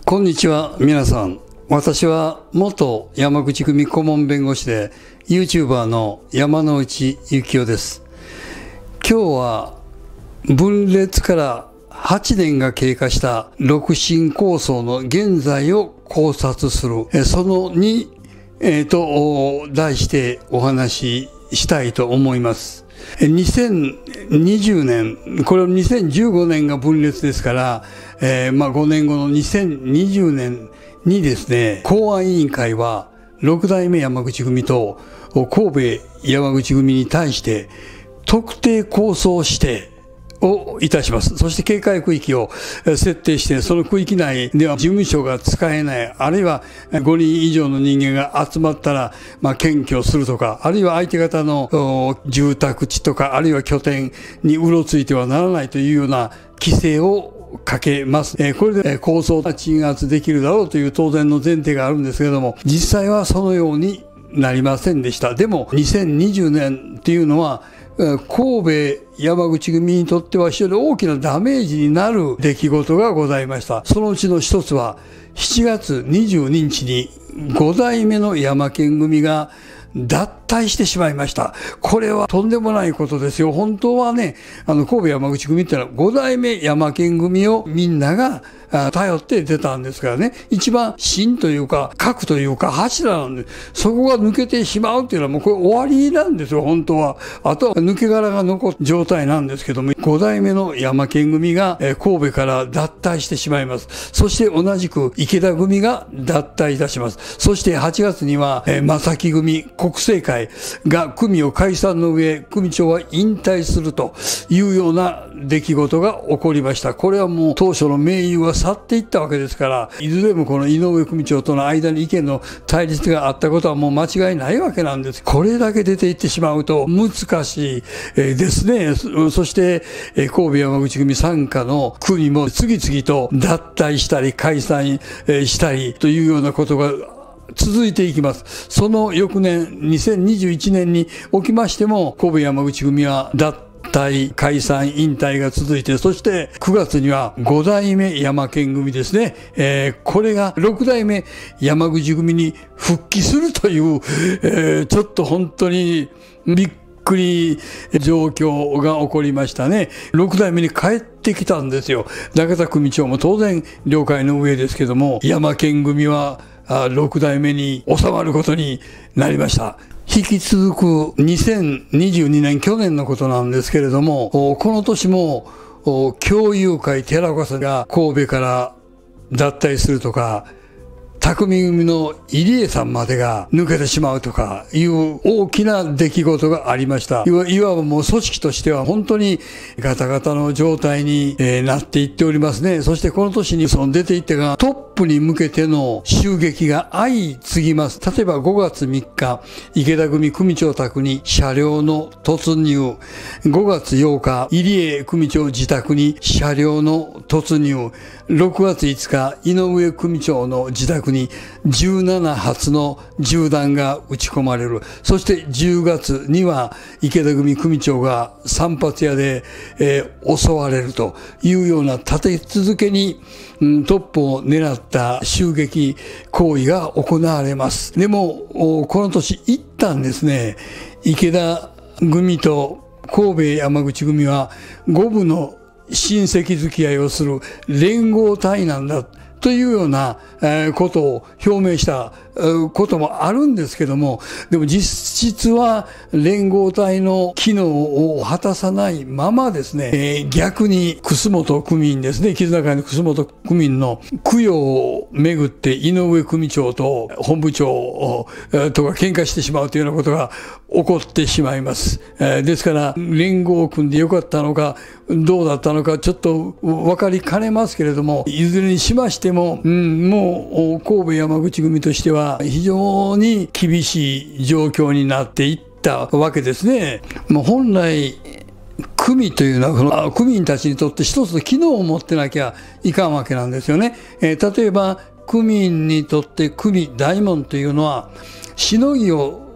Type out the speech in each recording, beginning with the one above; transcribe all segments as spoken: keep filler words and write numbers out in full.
こんにちは皆さん。私は元山口組顧問弁護士で YouTuber の山内幸雄です。今日は分裂からはちねんが経過した六神構想の現在を考察する、そのに、えー、と題してお話ししたいと思います。にせんにじゅうねん、これにせんじゅうごねんが分裂ですから、えー、まあごねんごのにせんにじゅうねんにですね、公安委員会は六代目山口組と神戸山口組に対して特定抗争指定をいたします。そして警戒区域を設定して、その区域内では事務所が使えない、あるいはごにん以上の人間が集まったら、まあ、検挙するとか、あるいは相手方の住宅地とか、あるいは拠点にうろついてはならないというような規制をかけます。これで抗争が鎮圧できるだろうという当然の前提があるんですけれども、実際はそのようになりませんでした。でもにせんにじゅうねんっていうのは神戸山口組にとっては非常に大きなダメージになる出来事がございました。そのうちの一つはしちがつにじゅうににちにご代目の山県組が脱退してしまいました。これはとんでもないことですよ。本当はね、あの神戸山口組ってのはご代目山県組をみんなが頼って出たんですからね、一番芯というか核というか柱なんで、そこが抜けてしまうっていうのはもうこれ終わりなんですよ、本当は。あとは抜け殻が残った状態なんですけども、ご代目の山県組が神戸から脱退してしまいます。そして同じく池田組が脱退いたします。そしてはちがつには正木組国政会が組を解散の上、組長は引退するというような出来事が起こりました。これはもう当初の盟友は去っていったわけですから、いずれもこの井上組長との間に意見の対立があったことはもう間違いないわけなんです。これだけ出ていってしまうと難しいですね。そして神戸山口組傘下の組も次々と脱退したり解散したりというようなことが続いていきます。その翌年にせんにじゅういちねんにおきましても神戸山口組は脱退解散引退が続いて、そしてくがつにはご代目山県組ですね、えー、これがろく代目山口組に復帰するという、えー、ちょっと本当にびっくり状況が起こりましたね。ろく代目に帰ってきたんですよ。中田組長も当然了解の上ですけども、山県組はろく代目に収まることになりました。引き続くにせんにじゅうにねん、去年のことなんですけれども、この年も共友会寺岡さんが神戸から脱退するとか、匠組の入江さんまでが抜けてしまうとかいう大きな出来事がありました。いわ、いわばもう組織としては本当にガタガタの状態に、えー、なっていっておりますね。そしてこの年にその出ていってがトップに向けての襲撃が相次ぎます。例えばごがつみっか、池田組組長宅に車両の突入。ごがつようか、入江組長自宅に車両の突入。ろくがついつか、井上組長の自宅にじゅうななはつの銃弾が撃ち込まれる。そしてじゅうがつには池田組組長が散髪屋で、えー、襲われるというような立て続けに、うん、トップを狙った襲撃行為が行われます。でもこの年一旦ですね、池田組と神戸山口組は五分の親戚付き合いをする連合体なんだというようなことを表明したこともあるんですけども、でも実質は連合体の機能を果たさないままですね、えー、逆に楠本組員ですね、絆会の楠本組員の供養をめぐって井上組長と本部長とか喧嘩してしまうというようなことが起こってしまいます。えー、ですから連合を組んでよかったのかどうだったのかちょっと分かりかねますけれども、いずれにしましても、うん、もう神戸山口組としては非常に厳しい状況になっていったわけですね。もう本来組というのはこの組員たちにとって一つの機能を持ってなきゃいかんわけなんですよね。えー、例えば組員にとって組大門というのはしのぎを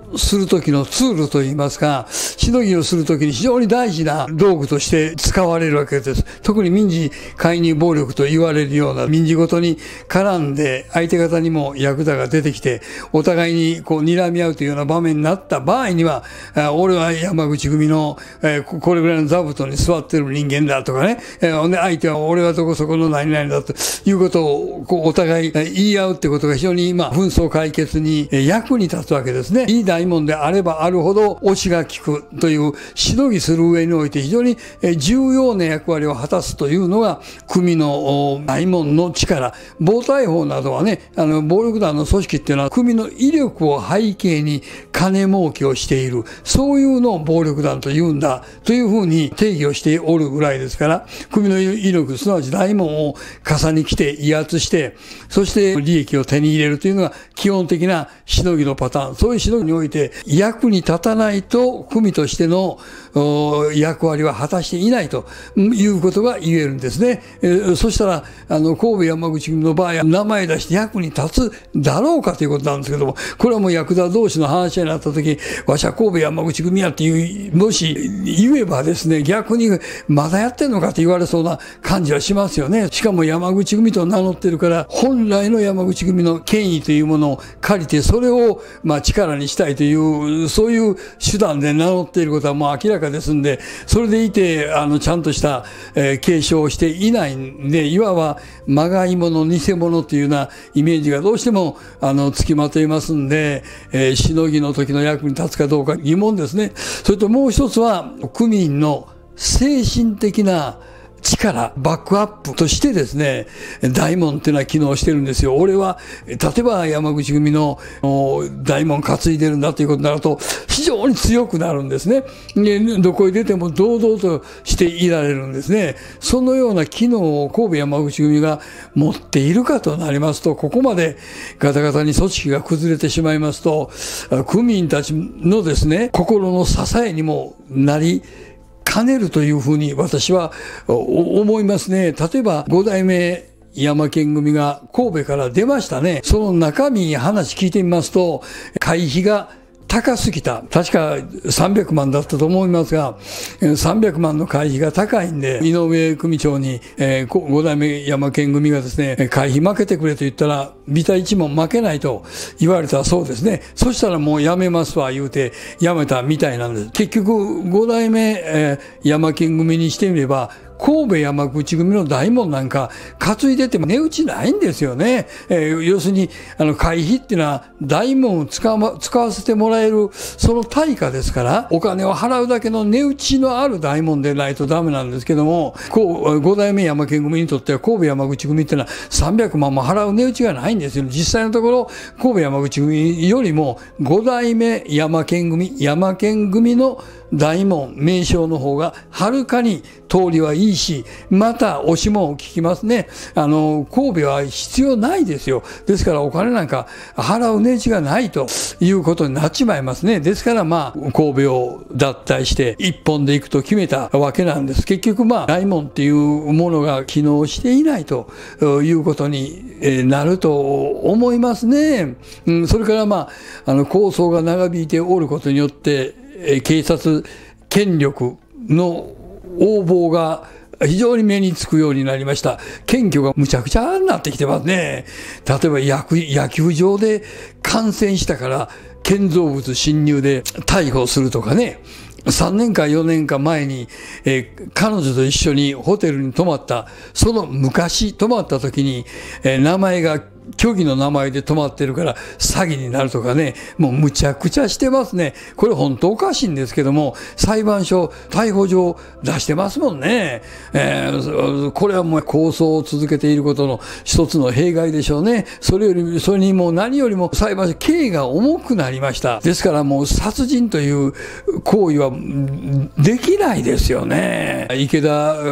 する時のツールといいますか、しのぎをする時に非常に大事な道具として使われるわけです。特に民事介入暴力と言われるような民事ごとに絡んで相手方にもヤクザが出てきてお互いにこう睨み合うというような場面になった場合には、俺は山口組のこれぐらいの座布団に座ってる人間だとかね、相手は俺はどこそこの何々だということをこうお互い言い合うってことが非常に今紛争解決に役に立つわけですね。いい大門であればあるほど押しが効くというしのぎする上において非常に重要な役割を果たすというのが組の大門の力。暴対法などはね、あの暴力団の組織っていうのは組の威力を背景に金儲けをしている、そういうのを暴力団と言うんだというふうに定義をしておるぐらいですから、組の威力すなわち大門を傘に来て威圧して、そして利益を手に入れるというのが基本的なしのぎのパターン。そういうしのぎにおいて役に立たないと組としての役割は果たしていないということが言えるんですね。えー、そしたらあの神戸山口組の場合は名前出して役に立つだろうかということなんですけども、これはもうヤクザ同士の話になった時、わしは神戸山口組やっていうもし言えばですね、逆にまだやってんのかと言われそうな感じはしますよね。しかも山口組と名乗ってるから本来の山口組の権威というものを借りてそれをまあ力にしたいというそういう手段で名乗っていることはもう明らかですんで、それでいてあのちゃんとした、えー、継承をしていないんで、いわばまがいもの偽物というようなイメージがどうしてもあのつきまといますんで、えー、しのぎの時の役に立つかどうか疑問ですね。それともう一つは組員の精神的な力、バックアップとしてですね、大門っていうのは機能してるんですよ。俺は、例えば山口組の大門担いでるんだということになると、非常に強くなるんですね。で、どこへ出ても堂々としていられるんですね。そのような機能を神戸山口組が持っているかとなりますと、ここまでガタガタに組織が崩れてしまいますと、組員たちのですね、心の支えにもなり、兼ねるというふうに私は思いますね。例えば五代目山県組が神戸から出ましたね。その中身話聞いてみますと、会費が高すぎた。確かさんびゃくまんだったと思いますが、さんびゃくまんの会費が高いんで、井上組長に、えー、五代目山県組がですね、会費負けてくれと言ったら、ビタ一問負けないと言われたそうですね。そしたらもうやめますわ言うて、やめたみたいなんです。結局、五代目、えー、山県組にしてみれば、神戸山口組の大門なんか担いでても値打ちないんですよね。えー、要するに、あの、会費っていうのは大門を使わ、使わせてもらえるその対価ですから、お金を払うだけの値打ちのある大門でないとダメなんですけども、こう、五代目山県組にとっては神戸山口組っていうのはさんびゃくまんも払う値打ちがないんですよ。実際のところ、神戸山口組よりも五代目山県組、山県組の大門、名称の方がはるかに通りはいいし、また押しも効きますね。あの、神戸は必要ないですよ。ですからお金なんか払う値打ちがないということになっちまいますね。ですからまあ、神戸を脱退して一本で行くと決めたわけなんです。結局まあ、大門っていうものが機能していないということになると思いますね。うん、それからまあ、あの、抗争が長引いておることによって、警察権力の横暴が非常に目につくようになりました。検挙がむちゃくちゃになってきてますね。例えば野球場で感染したから建造物侵入で逮捕するとかね。さんねんかよねんか前に、えー、彼女と一緒にホテルに泊まった、その昔泊まった時に、えー、名前が虚偽の名前で泊まってるから詐欺になるとかね、もうむちゃくちゃしてますね。これ本当おかしいんですけども、裁判所、逮捕状出してますもんね。えー、これはもう抗争を続けていることの一つの弊害でしょうね。それより、それにもう何よりも裁判所、刑が重くなりました。ですからもう殺人という行為はできないですよね。池田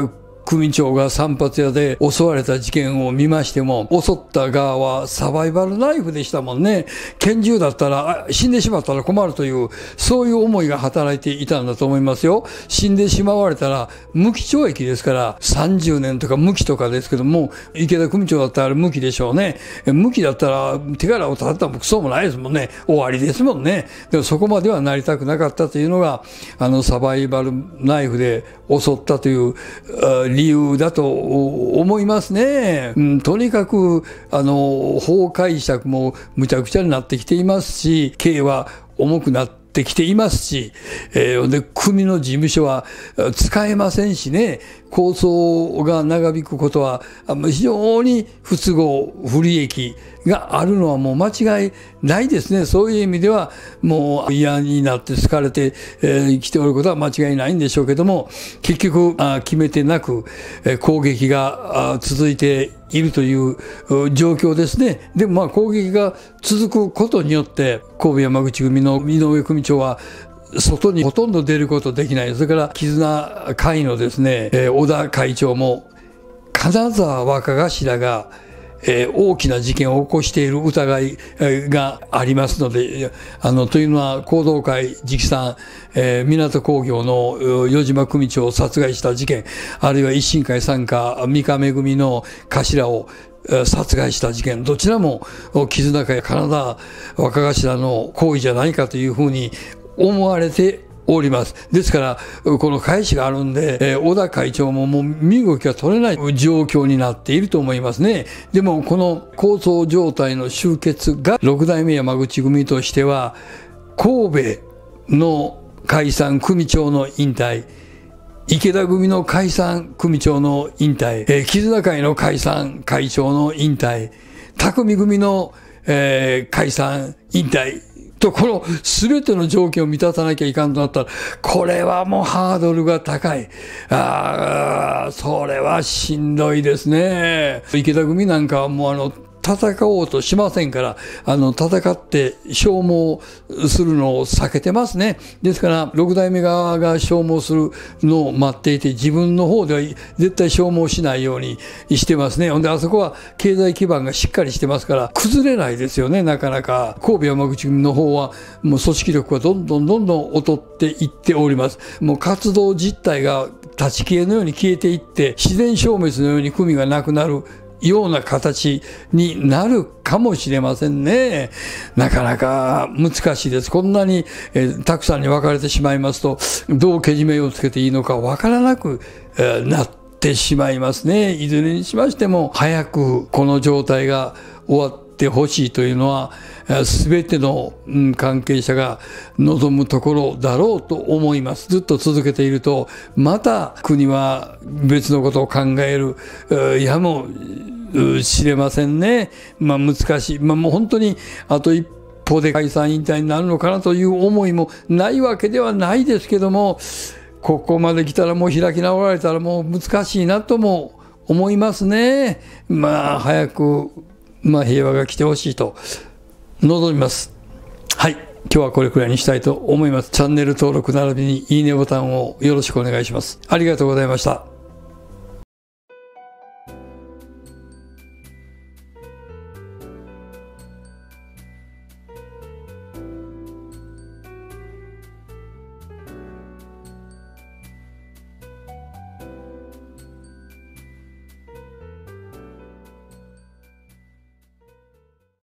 組長が散髪屋で襲われた事件を見ましても、襲った側はサバイバルナイフでしたもんね。拳銃だったら死んでしまったら困るという、そういう思いが働いていたんだと思いますよ。死んでしまわれたら無期懲役ですから、さんじゅうねんとか無期とかですけども、池田組長だったら無期でしょうね。無期だったら手柄を立てたもクソもないですもんね。終わりですもんね。でもそこまではなりたくなかったというのが、あのサバイバルナイフで襲ったという理由だと思いますね。うん、とにかくあの法解釈もむちゃくちゃになってきていますし、刑は重くなってきていますし、えー、で組の事務所は使えませんしね、抗争が長引くことは非常に不都合不利益があるのはもう間違いないですね。そういう意味ではもう嫌になって好かれてき、えー、ておることは間違いないんでしょうけども、結局あ決めてなく、えー、攻撃があ続いているという状況ですね。でもまあ攻撃が続くことによって神戸山口組の井上組長は外にほとんど出ることできない。それから絆会のですね、えー、小田会長も金沢若頭がえー、大きな事件を起こしている疑いがありますので、あのというのは弘道会直参、えー、港工業の余島組長を殺害した事件、あるいは一新会傘下三亀組の頭を殺害した事件、どちらも絆会金沢若頭の行為じゃないかというふうに思われております。ですから、この返しがあるんで、えー、小田会長ももう身動きが取れない状況になっていると思いますね。でも、この抗争状態の終結が、六代目山口組としては、神戸の解散組長の引退、池田組の解散組長の引退、えー、絆会の解散会長の引退、匠組の、えー、解散引退、と、この全ての条件を満たさなきゃいかんとなったら、これはもうハードルが高い。ああ、それはしんどいですね。池田組なんかはもうあの、戦おうとしませんから、あの、戦って消耗するのを避けてますね。ですから、六代目側が消耗するのを待っていて、自分の方では絶対消耗しないようにしてますね。ほんで、あそこは経済基盤がしっかりしてますから、崩れないですよね、なかなか。神戸山口組の方は、もう組織力がどんどんどんどん劣っていっております。もう活動実態が立ち消えのように消えていって、自然消滅のように組がなくなるような形になるかもしれませんね。なかなか難しいです。こんなに、えー、たくさんに分かれてしまいますと、どうけじめをつけていいのか分からなく、えー、なってしまいますね。いずれにしましても早くこの状態が終わってほしいというのは、すべての関係者が望むところだろうと思います。ずっと続けていると、また国は別のことを考えるやもしれませんね。まあ難しい。まあもう本当にあと一歩で解散引退になるのかなという思いもないわけではないですけども、ここまで来たらもう開き直られたらもう難しいなとも思いますね。まあ早く、まあ平和が来てほしいと望みます。はい。今日はこれくらいにしたいと思います。チャンネル登録並びにいいねボタンをよろしくお願いします。ありがとうございました。